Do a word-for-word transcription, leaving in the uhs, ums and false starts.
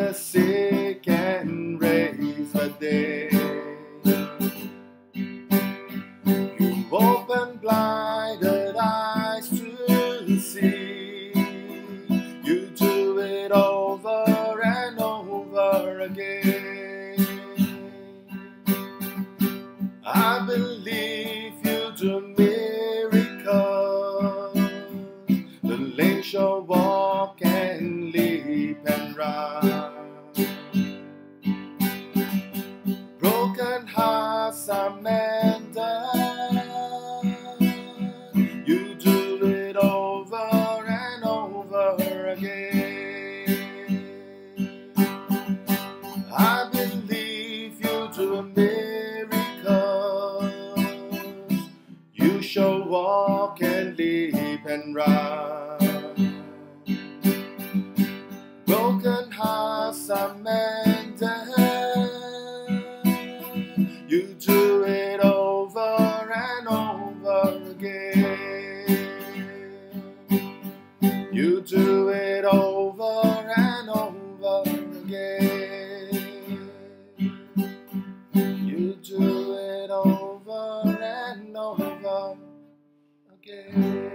the sick and raise the dead. You open blinded eyes to see. You do it over and over again. I believe you do miracles. The lame shall walk and leap and run. Broken hearts are mended. You do it over and over again. I believe you do miracles. You shall walk and leap and run. Broken hearts are mended. You do it over and over again. You do it over and over again. You do it over and over again.